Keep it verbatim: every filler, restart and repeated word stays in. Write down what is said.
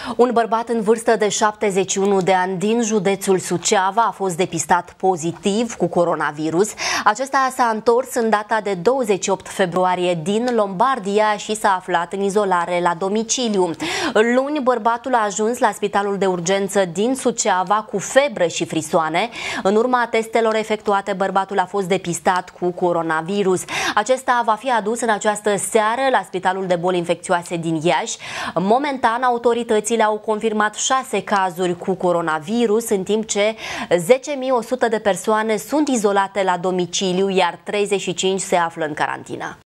Un bărbat în vârstă de șaptezeci și unu de ani din județul Suceava a fost depistat pozitiv cu coronavirus. Acesta s-a întors în data de douăzeci și opt februarie din Lombardia și s-a aflat în izolare la domiciliu. Luni, bărbatul a ajuns la spitalul de urgență din Suceava cu febră și frisoane. În urma testelor efectuate, bărbatul a fost depistat cu coronavirus. Acesta va fi adus în această seară la Spitalul de Boli Infecțioase din Iași. Momentan, autoritățile au confirmat șase cazuri cu coronavirus, în timp ce zece mii o sută de persoane sunt izolate la domiciliu, iar treizeci și cinci se află în carantină.